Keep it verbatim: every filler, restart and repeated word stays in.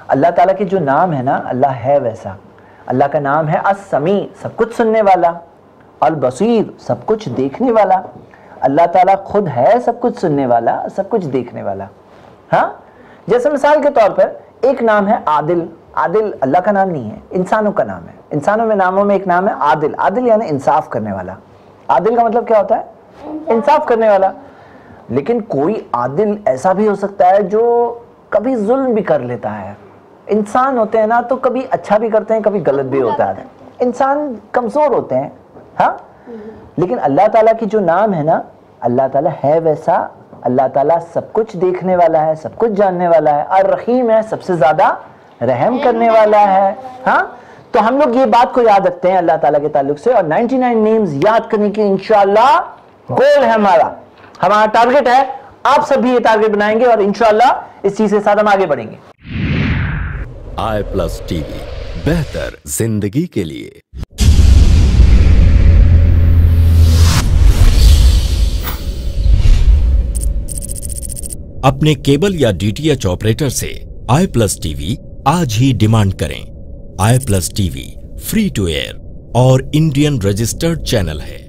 अल्लाह ताला के जो नाम है ना, अल्लाह है वैसा। अल्लाह का नाम है अस-समी, सब कुछ सुनने वाला, अल-बसीर, सब कुछ देखने वाला। अल्लाह ताला खुद है सब कुछ सुनने वाला, सब कुछ देखने वाला। हाँ, जैसे मिसाल के तौर पर एक नाम है आदिल। आदिल अल्लाह का नाम नहीं है, इंसानों का नाम है। इंसानों में नामों में एक नाम है आदिल। आदिल यानी इंसाफ करने वाला। आदिल का मतलब क्या होता है? इंसाफ करने वाला। लेकिन कोई आदिल ऐसा भी हो सकता है जो कभी जुल्म भी कर लेता है। इंसान होते हैं ना, तो कभी अच्छा भी करते हैं, कभी गलत भी होता है। इंसान कमजोर होते हैं। हाँ, लेकिन अल्लाह ताला की जो नाम है ना, अल्लाह ताला है वैसा। अल्लाह ताला सब कुछ देखने वाला है, सब कुछ जानने वाला है। अर्रहीम है, सबसे ज्यादा रहम करने वाला है। हाँ, तो हम लोग ये बात को याद रखते हैं अल्लाह ताला के ताल्लुक से, और निन्यानवे नेम्स याद करने की इंशाअल्लाह गोल है हमारा। हमारा टारगेट है, आप सब भी ये टारगेट बनाएंगे और इंशाअल्लाह इस चीज के साथ हम आगे बढ़ेंगे। आई प्लस टीवी, बेहतर जिंदगी के लिए। अपने केबल या डीटीएच ऑपरेटर से आई प्लस टीवी आज ही डिमांड करें। I plus TV free to air और इंडियन रजिस्टर्ड चैनल है।